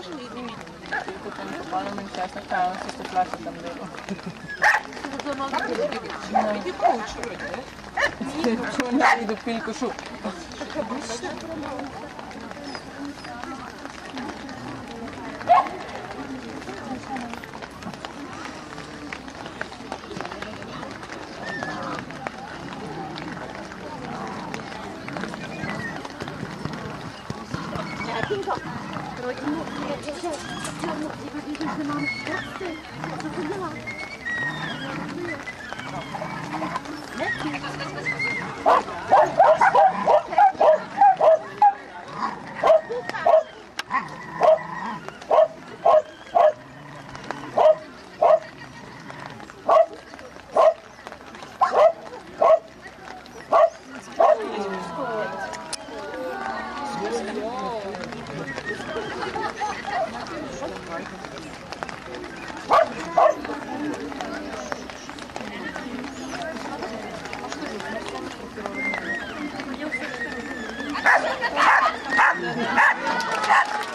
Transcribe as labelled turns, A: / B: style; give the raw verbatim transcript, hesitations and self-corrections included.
A: Tukaj mi popolnoma nečasna kava, se ste plaša tam delo. Vidi pouču, ne? Čuva ne vidi pilko šup.
B: Rodinu, že celou případě, že se mám štěstí. Co to dělá?
C: Ha ha ha ha!